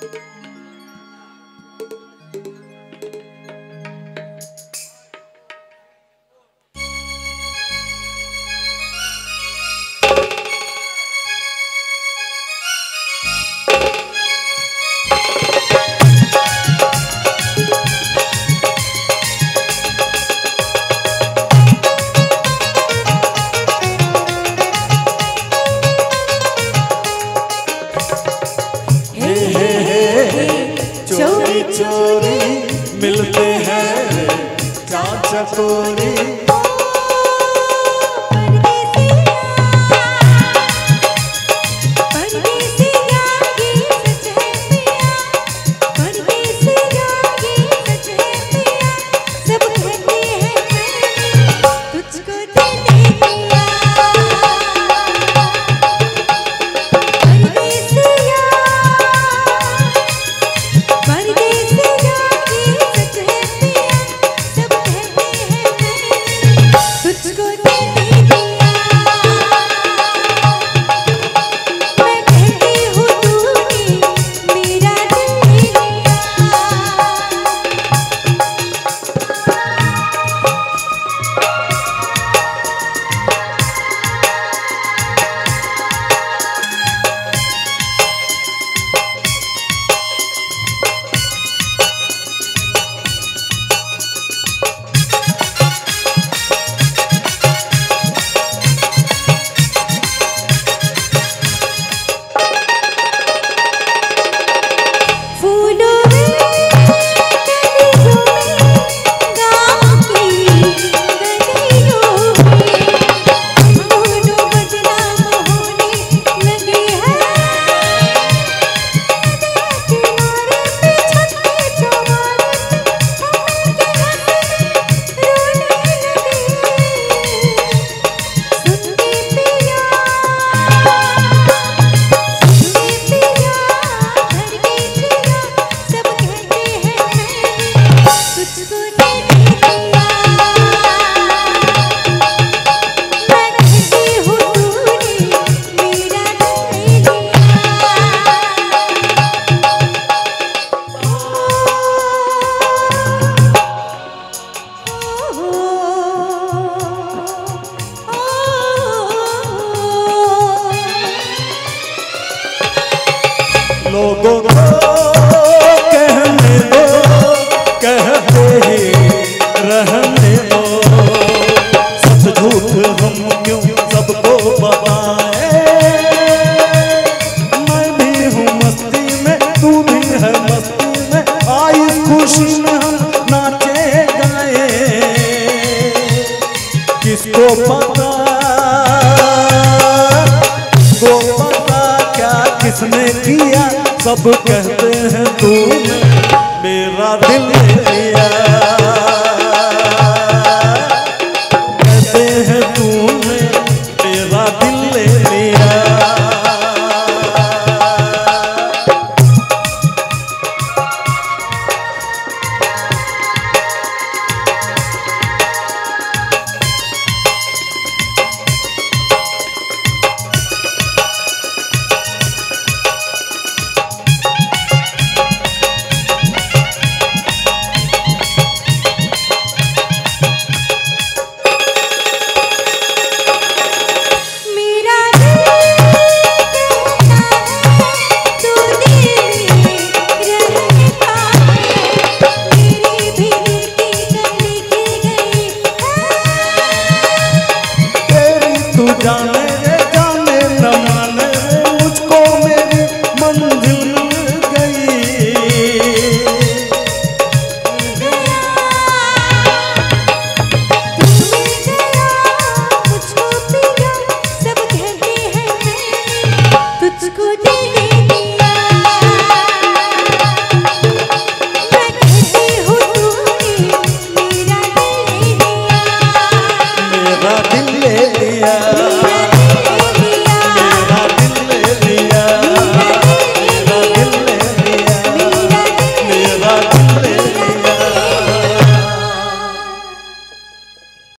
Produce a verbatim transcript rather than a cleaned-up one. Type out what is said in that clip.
चोरी मिलते हैं चाचा चकोरी। लोगों को कहने दो, कहते ही रहने दो, सच झूठ हम क्यों सबको बताएं। मैं भी हूँ मस्ती में, तू भी है मस्ती में, आई खुशी में हम नाचे गाए। किसको पता, किसको पता क्या किसने किया, सब कहते हैं तूने मेरा दिल लिया, कहते हैं तूने मेरा दिल ले लिया। जाने रे जाने न माने, मुझको मेरी मंजिल मिल गई। मुझको पिया, सब कहते हैं मैंने तुझको दे दिया। मैं कहती हूँ तूने मेरा दिल ले लिया, मेरा दिल ले लिया।